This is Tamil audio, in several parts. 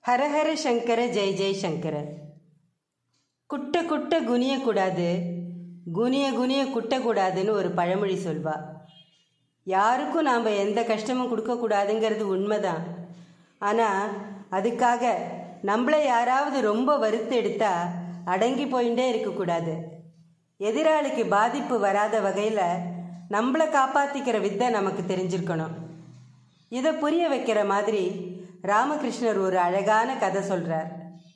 ஹர ஹர சங்கர ஜெய் ஜெய் சங்கர. குட்ட குட்ட குனியக்கூடாது, குனிய குனிய குட்டக்கூடாதுன்னு ஒரு பழமொழி சொல்வா. யாருக்கும் நாம் எந்த கஷ்டமும் கொடுக்கக்கூடாதுங்கிறது உண்மைதான். ஆனால் அதுக்காக நம்மளை யாராவது ரொம்ப வறுத்து எடுத்தா அடங்கி போயிட்டே இருக்கக்கூடாது. எதிராளிக்கு பாதிப்பு வராத வகையில் நம்மளை காப்பாற்றிக்கிற வித்தை நமக்கு தெரிஞ்சிருக்கணும். இதை புரிய வைக்கிற மாதிரி ராமகிருஷ்ணர் ஒரு அழகான கதை சொல்கிறார்.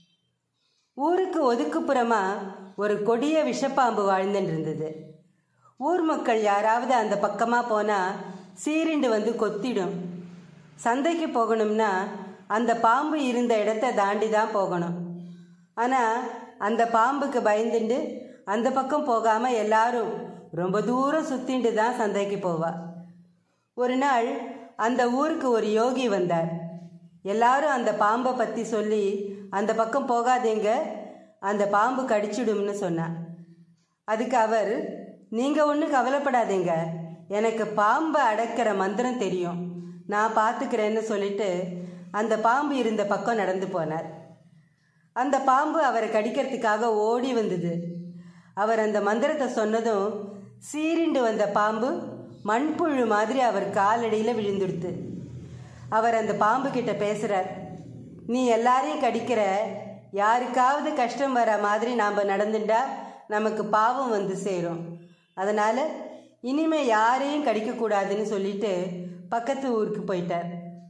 ஊருக்கு ஒதுக்குப்புறமாக ஒரு கொடிய விஷப்பாம்பு வாழ்ந்துட்டு இருந்தது. ஊர் மக்கள் யாராவது அந்த பக்கமாக போனால் சீரிண்டு வந்து கொத்திடும். சந்தைக்கு போகணும்னா அந்த பாம்பு இருந்த இடத்த தாண்டி தான் போகணும். ஆனால் அந்த பாம்புக்கு பயந்துண்டு அந்த பக்கம் போகாமல் எல்லாரும் ரொம்ப தூரம் சுற்றிண்டு தான் சந்தைக்கு போவா. ஒரு நாள் அந்த ஊருக்கு ஒரு யோகி வந்தார். எல்லாரும் அந்த பாம்பை பற்றி சொல்லி அந்த பக்கம் போகாதீங்க, அந்த பாம்பு கடிச்சிடும்னு சொன்னார். அதுக்கு அவர், நீங்கள் ஒன்றும் கவலைப்படாதீங்க, எனக்கு பாம்பை அடக்கிற மந்திரம் தெரியும், நான் பார்த்துக்கிறேன்னு சொல்லிட்டு அந்த பாம்பு இருந்த பக்கம் நடந்து போனார். அந்த பாம்பு அவரை கடிக்கிறதுக்காக ஓடி வந்தது. அவர் அந்த மந்திரத்தை சொன்னதும் சீரிண்டு வந்த பாம்பு மண்புழு மாதிரி அவர் காலடியில் விழுந்துடுத்து. அவர் அந்த பாம்பு கிட்ட பேசுகிறார். நீ எல்லாரையும் கடிக்கிற, யாருக்காவது கஷ்டம் வர மாதிரி நாம் நடந்துட்டா நமக்கு பாவம் வந்து சேரும். அதனால் இனிமேல் யாரையும் கடிக்கக்கூடாதுன்னு சொல்லிட்டு பக்கத்து ஊருக்கு போயிட்டார்.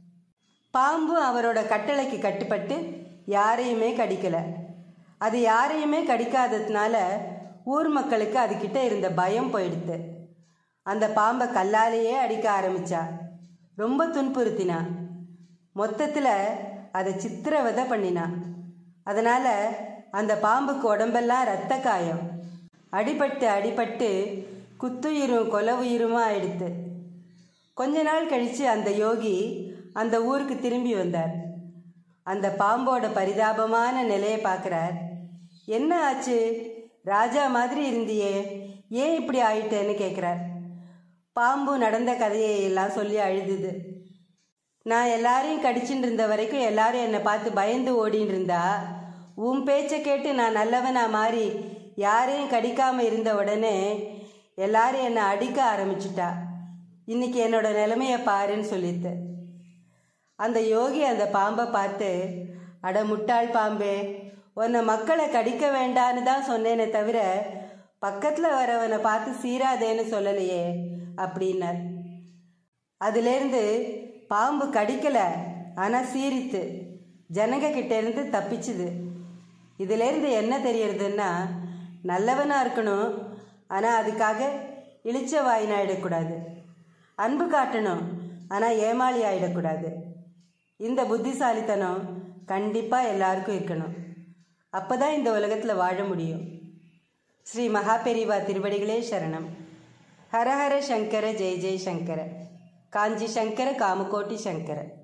பாம்பு அவரோட கட்டளைக்கு கட்டுப்பட்டு யாரையுமே கடிக்கலை. அது யாரையுமே கடிக்காததுனால ஊர் மக்களுக்கு அதுக்கிட்ட இருந்த பயம் போயிடுது. அந்த பாம்பை கல்லாலேயே அடிக்க ஆரம்பித்தா. ரொம்ப துன்புறுத்தினா. மொத்தத்தில் அதை சித்திரவதை பண்ணினா. அதனால் அந்த பாம்புக்கு உடம்பெல்லாம் இரத்த காயம், அடிபட்டு அடிபட்டு குத்துயிரும் கொலை உயிருமா ஆயிடுத்து. கொஞ்ச நாள் கழித்து அந்த யோகி அந்த ஊருக்கு திரும்பி வந்தார். அந்த பாம்போட பரிதாபமான நிலையை பார்க்குறார். என்ன ஆச்சு, ராஜா மாதிரி இருந்தியே, ஏன் இப்படி ஆயிட்டேன்னு கேட்குறார். பாம்பு நடந்த கதையை எல்லாம் சொல்லி அழுதுது. நான் எல்லாரையும் கடிச்சுட்டு இருந்த வரைக்கும் எல்லாரும் என்னை பார்த்து பயந்து ஓடின்னு இருந்தா, உன் பேச்சை கேட்டு நான் நல்லவனா மாறி யாரையும் கடிக்காமல் இருந்த உடனே எல்லாரும் என்னை அடிக்க ஆரம்பிச்சிட்டா. இன்னைக்கு என்னோட நிலைமையை பாருன்னு சொல்லிட்டு அந்த யோகி அந்த பாம்பை பார்த்து, அட முட்டாள் பாம்பே, உன்னை மக்களை கடிக்க வேண்டான்னு தான் சொன்னேனே தவிர பக்கத்தில் வரவனை பார்த்து சீராதேன்னு சொல்லலையே அப்படின்னார். அதுலேருந்து பாம்பு கடிக்கலை, ஆனால் சீரித்து ஜனங்க கிட்டேருந்து தப்பிச்சுது. இதிலேருந்து என்ன தெரியறதுன்னா, நல்லவனாக இருக்கணும், ஆனால் அதுக்காக இளிச்ச வாயினா ஆகிடக்கூடாது. அன்பு காட்டணும், ஆனால் ஏமாளி ஆகிடக்கூடாது. இந்த புத்திசாலித்தனம் கண்டிப்பாக எல்லாருக்கும் இருக்கணும். அப்போ தான் இந்த உலகத்தில் வாழ முடியும். ஸ்ரீ மகாபெரிவா திருவடிகளே சரணம். ஹர ஹர சங்கர ஜெய் ஜெய் சங்கர. காஞ்சி சங்கர காமகோட்டி சங்கர.